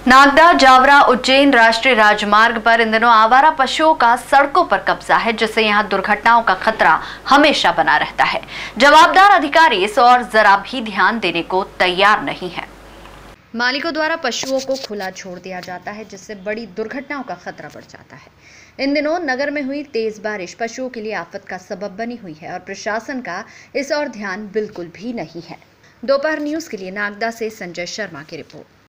नागदा जावरा उज्जैन राष्ट्रीय राजमार्ग पर इन दिनों आवारा पशुओं का सड़कों पर कब्जा है, जिससे यहां दुर्घटनाओं का खतरा हमेशा बना रहता है। जवाबदार अधिकारी इस और जरा भी ध्यान देने को तैयार नहीं है। मालिकों द्वारा पशुओं को खुला छोड़ दिया जाता है, जिससे बड़ी दुर्घटनाओं का खतरा बढ़ जाता है। इन दिनों नगर में हुई तेज बारिश पशुओं के लिए आफत का सबब बनी हुई है और प्रशासन का इस और ध्यान बिल्कुल भी नहीं है। दोपहर न्यूज के लिए नागदा से संजय शर्मा की रिपोर्ट।